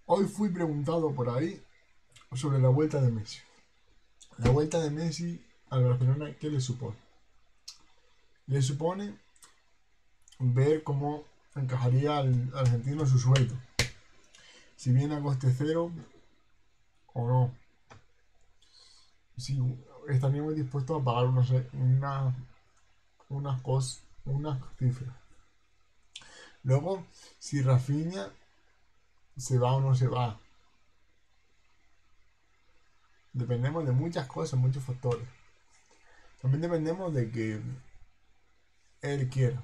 Hoy fui preguntado por ahí sobre la vuelta de Messi. La vuelta de Messi al Barcelona, ¿qué le supone? Le supone ver cómo encajaría al argentino su sueldo. Si viene a coste cero o no. Si estaríamos dispuestos a pagar unas cifras. Luego, si Rafinha se va o no se va. Dependemos de muchas cosas, muchos factores. También dependemos de que él quiera.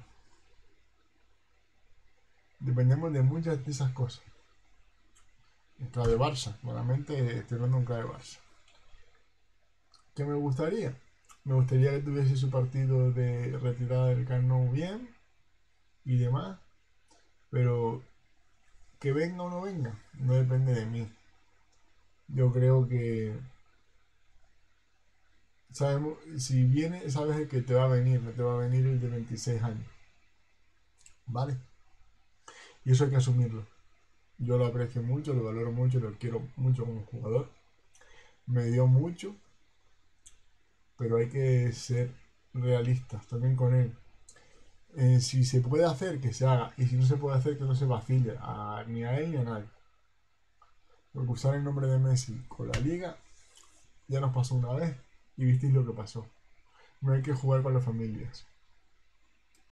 Dependemos de muchas de esas cosas. En clave Barça, nuevamente estoy hablando en clave Barça. ¿Qué me gustaría? Me gustaría que tuviese su partido de retirada del Camp Nou bien y demás, pero que venga o no venga, no depende de mí. Yo creo que sabemos, si viene, sabes que te va a venir, no te va a venir el de 26 años, ¿vale? Y eso hay que asumirlo. Yo lo aprecio mucho, lo valoro mucho, lo quiero mucho como jugador. Me dio mucho, pero hay que ser realistas también con él. Si se puede hacer, que se haga. Y si no se puede hacer, que no se vacile ni a él ni a nadie. Porque usar el nombre de Messi con la liga ya nos pasó una vez y visteis lo que pasó. No hay que jugar con las familias.